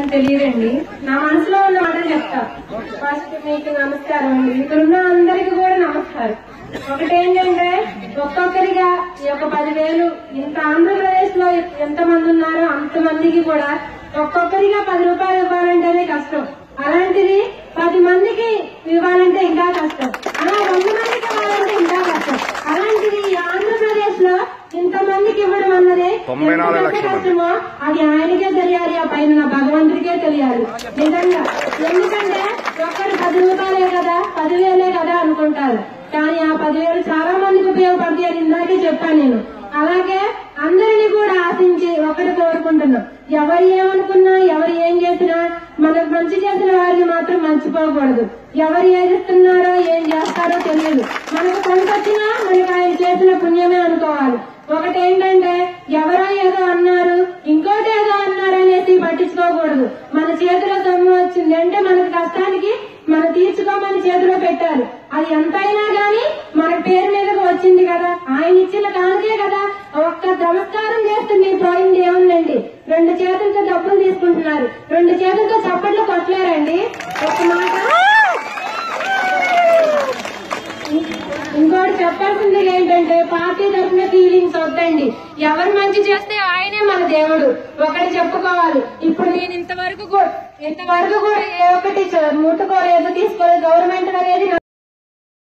తెలియదండి. నా మనసులో ఉన్న మాటలు చెప్తా. ఫస్ట్ మీకు నమస్కారం అండి. ఇక్కడ ఉన్న అందరికి కూడా నమస్కారం. ఒకటేంటంటే ఒక్కొక్కరిగా ఈ యొక్క 10,000 ఇంత ఆంధ్రప్రదేశ్ లో ఎంతమంది ఉన్నారో అంతమందికి కూడా ఒక్కొక్కరిగా 10 రూపాయలు ఇవ్వాలంటేనే కష్టం. అలాంటిది 10 మందికి ఇవ్వాలంటే ఇంకా కష్టం. అలా 100 మందికి ఇవ్వాలంటే ఇంకా కష్టం. అలాంటిది ఈ ఆంధ్రప్రదేశ్ లో ఇంతమందికి ఇవ్వడం అన్నదే కష్టమో అది ఆయనకే తెలియాలి, ఆ పైన భగవంతుడికే తెలియాలి నిజంగా. ఎందుకంటే ఒక్కరు 10 రూపాయలే కదా 10,000 కదా అనుకుంటారు. కానీ ఆ 10,000 చాలా మందికి ఉపయోగపడతాయని ఇందాకే చెప్పాను నేను. అలాగే అందరినీ కూడా ఆశించి ఒకటి కోరుకుంటున్నాం, ఎవరు ఏమనుకున్నా ఎవరు ఏం చేసినా మనకు మంచి చేసిన వారిని మాత్రం మర్చిపోకూడదు. ఎవరు ఏదిస్తున్నారో ఏం చేస్తారో తెలియదు. మనకు పనికొచ్చినా మనకు ఆయన చేసిన పుణ్యమే అనుకోవాలి. ఒకటేంటంటే ఎవరో ఏదో అన్నారు ఇంకోటి ఏదో అన్నారు అనేసి పట్టించుకోకూడదు. మన చేతిలో సొమ్ము వచ్చింది అంటే మనకు కష్టానికి మనం తీర్చుకోమని చేతిలో పెట్టాలి. అది ఎంతైనా గాని మన పేరు మీదకి వచ్చింది కదా, ఆయన ఇచ్చిన కానుకే కదా. ఒక్క నమస్కారం చేస్తుంది పోయింది ఏముందండి. 2 చేతులతో డబ్బులు తీసుకుంటున్నారు, 2 చేతులతో చప్పట్లు కొట్టలేరండి. ఒక మాట ఇంకోటి చెప్పాల్సింది ఏంటంటే పార్టీ తరఫున ఫీలింగ్స్ వద్దండి. ఎవరు మంచి చేస్తే ఆయనే మన దేవుడు. ఒకటి చెప్పుకోవాలి, ఇప్పుడు నేను ఇంతవరకు కూడా ఏ ఒక్కటి ముట్టుకోలేదు తీసుకోలేదు. గవర్నమెంట్ అనేది